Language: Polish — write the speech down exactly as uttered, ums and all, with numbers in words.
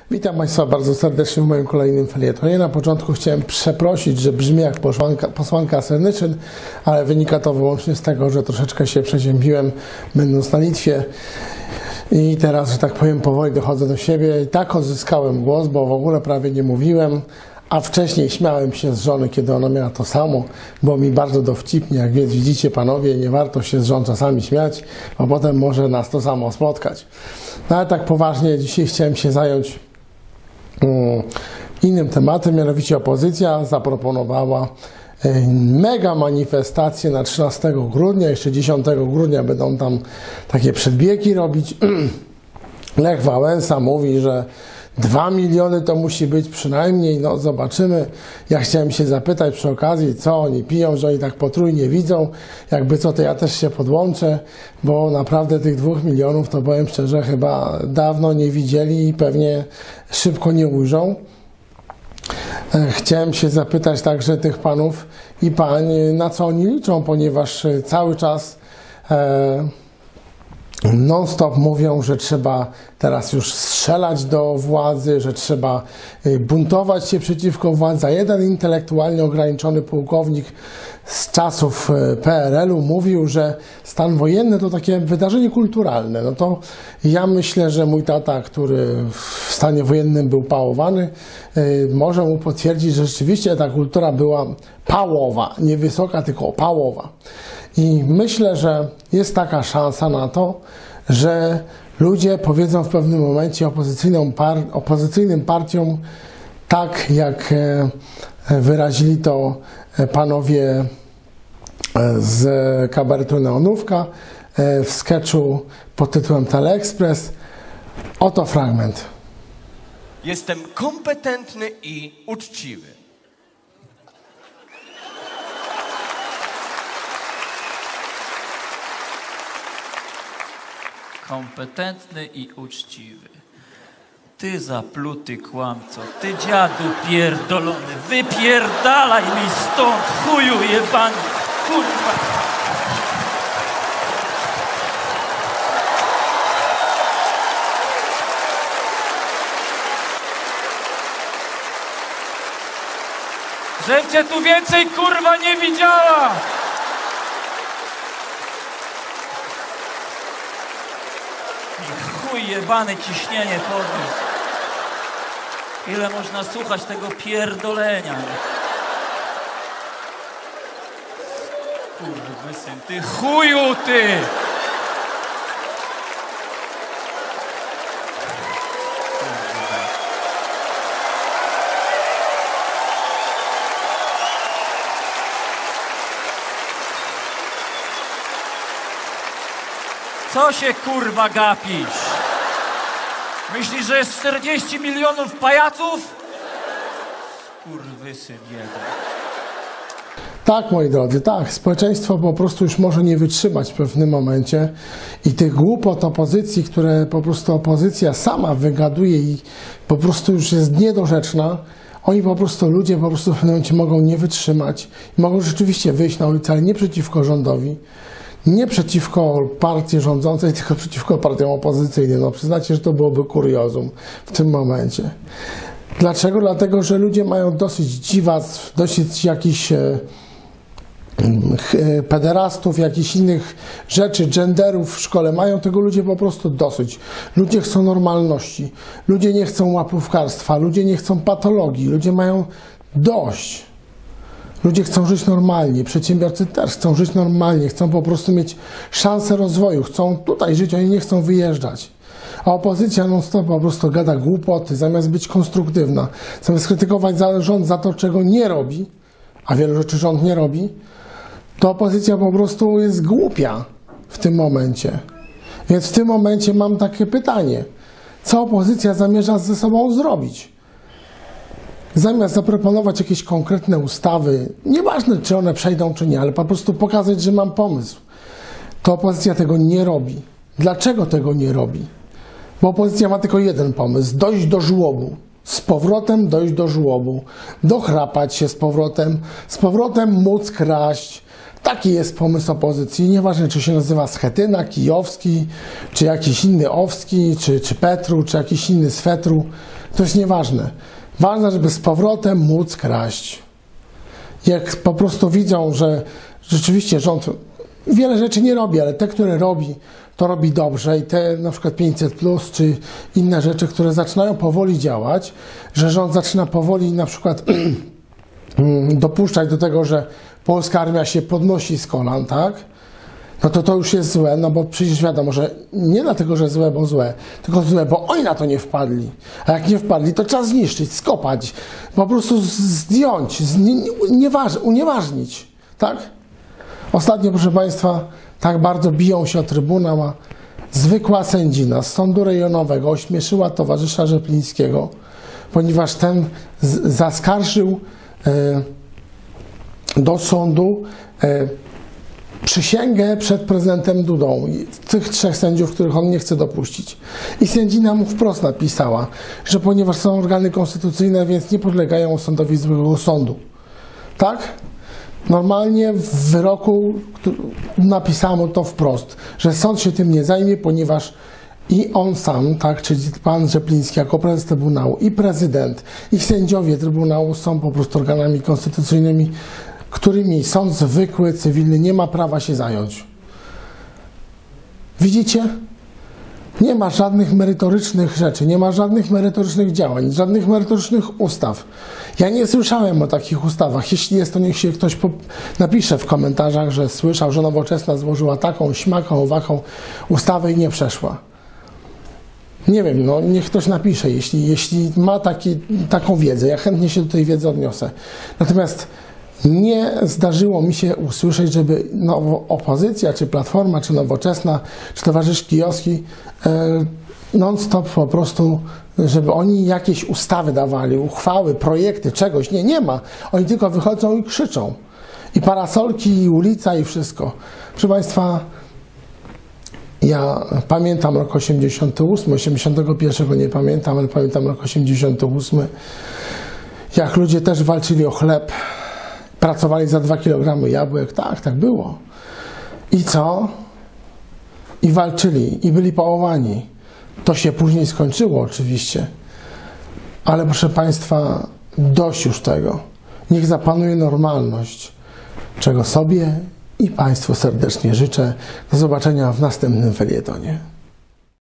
Witam Państwa bardzo serdecznie w moim kolejnym felietonie. Na początku chciałem przeprosić, że brzmi jak posłanka, posłanka Senyczyn, ale wynika to wyłącznie z tego, że troszeczkę się przeziębiłem, będąc na Litwie. I teraz, że tak powiem, powoli dochodzę do siebie. I tak odzyskałem głos, bo w ogóle prawie nie mówiłem, a wcześniej śmiałem się z żony, kiedy ona miała to samo. Było mi bardzo dowcipnie, jak więc widzicie panowie, nie warto się z żon czasami śmiać, bo potem może nas to samo spotkać. No ale tak poważnie, dzisiaj chciałem się zająć um, innym tematem, mianowicie opozycja zaproponowała mega manifestację na trzynastego grudnia, jeszcze dziesiątego grudnia będą tam takie przedbiegi robić. Lech Wałęsa mówi, że dwa miliony to musi być przynajmniej, no zobaczymy. Ja chciałem się zapytać przy okazji, co oni piją, że oni tak potrójnie widzą. Jakby co, to ja też się podłączę, bo naprawdę tych dwóch milionów, to powiem szczerze, chyba dawno nie widzieli i pewnie szybko nie ujrzą. Chciałem się zapytać także tych panów i pań, na co oni liczą, ponieważ cały czas e, non-stop mówią, że trzeba teraz już strzelać do władzy, że trzeba buntować się przeciwko władzy. A jeden intelektualnie ograniczony pułkownik z czasów P R L u mówił, że stan wojenny to takie wydarzenie kulturalne. No to ja myślę, że mój tata, który w stanie wojennym był pałowany, może mu potwierdzić, że rzeczywiście ta kultura była pałowa, nie wysoka, tylko pałowa. I myślę, że jest taka szansa na to, że ludzie powiedzą w pewnym momencie opozycyjną par opozycyjnym partiom, tak jak wyrazili to panowie z kabaretu Neonówka w sketchu pod tytułem Teleexpress. Oto fragment. Jestem kompetentny i uczciwy. Kompetentny i uczciwy. Ty zapluty kłamco, ty dziadu pierdolony, wypierdalaj mi stąd, chuju jebany, kurwa. Żebym cię tu więcej, kurwa, nie widziała! Chuj jebany, ciśnienie podniósł. Ile można słuchać tego pierdolenia? Kurwysyn, ty chuju, ty! Co się kurwa gapisz? Myślisz, że jest czterdzieści milionów pajaców? Kurwysyn jeden. Tak, moi drodzy, tak. Społeczeństwo po prostu już może nie wytrzymać w pewnym momencie i tych głupot opozycji, które po prostu opozycja sama wygaduje i po prostu już jest niedorzeczna, oni po prostu, ludzie po prostu w pewnym momencie mogą nie wytrzymać i mogą rzeczywiście wyjść na ulicę, ale nie przeciwko rządowi, nie przeciwko partii rządzącej, tylko przeciwko partiom opozycyjnym. No przyznacie, że to byłoby kuriozum w tym momencie. Dlaczego? Dlatego, że ludzie mają dosyć dziwactw, dosyć jakichś e, e, pederastów, jakichś innych rzeczy, genderów w szkole. Mają tego ludzie po prostu dosyć. Ludzie chcą normalności. Ludzie nie chcą łapówkarstwa. Ludzie nie chcą patologii. Ludzie mają dość. Ludzie chcą żyć normalnie, przedsiębiorcy też chcą żyć normalnie, chcą po prostu mieć szansę rozwoju, chcą tutaj żyć, oni nie chcą wyjeżdżać. A opozycja non-stop po prostu gada głupoty, zamiast być konstruktywna, zamiast krytykować rząd za to, czego nie robi, a wielu rzeczy rząd nie robi, to opozycja po prostu jest głupia w tym momencie. Więc w tym momencie mam takie pytanie, co opozycja zamierza ze sobą zrobić? Zamiast zaproponować jakieś konkretne ustawy, nieważne czy one przejdą czy nie, ale po prostu pokazać, że mam pomysł, to opozycja tego nie robi. Dlaczego tego nie robi? Bo opozycja ma tylko jeden pomysł, dojść do żłobu. Z powrotem dojść do żłobu, dochrapać się z powrotem, z powrotem móc kraść, Taki jest pomysł opozycji. Nieważne, czy się nazywa Schetyna, Kijowski, czy jakiś inny Owski, czy, czy Petru, czy jakiś inny Swetru. To jest nieważne. Ważne, żeby z powrotem móc kraść. Jak po prostu widzą, że rzeczywiście rząd wiele rzeczy nie robi, ale te, które robi, to robi dobrze i te na przykład pięćset plus czy inne rzeczy, które zaczynają powoli działać, że rząd zaczyna powoli na przykład dopuszczać do tego, że polska armia się podnosi z kolan, tak? No to to już jest złe, no bo przecież wiadomo, że nie dlatego, że złe, bo złe, tylko złe, bo oni na to nie wpadli. A jak nie wpadli, to trzeba zniszczyć, skopać, po prostu zdjąć, unieważnić, tak? Ostatnio, proszę Państwa, tak bardzo biją się o Trybunał, a zwykła sędzina z sądu rejonowego ośmieszyła towarzysza Rzeplińskiego, ponieważ ten zaskarżył e, do sądu e, przysięgę przed prezydentem Dudą, tych trzech sędziów, których on nie chce dopuścić. I sędzina mu wprost napisała, że ponieważ są organy konstytucyjne, więc nie podlegają sądowi zwykłego sądu. Tak? Normalnie w wyroku napisano to wprost, że sąd się tym nie zajmie, ponieważ i on sam, tak, czyli pan Rzepliński jako prezes Trybunału, i prezydent, i sędziowie Trybunału są po prostu organami konstytucyjnymi, którymi sąd zwykły, cywilny nie ma prawa się zająć. Widzicie? Nie ma żadnych merytorycznych rzeczy, nie ma żadnych merytorycznych działań, żadnych merytorycznych ustaw. Ja nie słyszałem o takich ustawach. Jeśli jest, to niech się ktoś napisze w komentarzach, że słyszał, że Nowoczesna złożyła taką, śmaką, owaką ustawę i nie przeszła. Nie wiem, no niech ktoś napisze, jeśli, jeśli ma taki, taką wiedzę. Ja chętnie się do tej wiedzy odniosę. Natomiast nie zdarzyło mi się usłyszeć, żeby no, opozycja, czy Platforma, czy Nowoczesna, czy towarzysz Kijowski e, non-stop po prostu, żeby oni jakieś ustawy dawali, uchwały, projekty, czegoś. Nie, nie ma. Oni tylko wychodzą i krzyczą. I parasolki, i ulica, i wszystko. Proszę Państwa, ja pamiętam rok osiemdziesiąty ósmy, osiemdziesiątego pierwszego nie pamiętam, ale pamiętam rok osiemdziesiąty ósmy. Jak ludzie też walczyli o chleb, pracowali za dwa kilogramy jabłek. Tak, tak było. I co? I walczyli, i byli pałowani. To się później skończyło oczywiście. Ale proszę Państwa, dość już tego. Niech zapanuje normalność, czego sobie i Państwu serdecznie życzę. Do zobaczenia w następnym felietonie.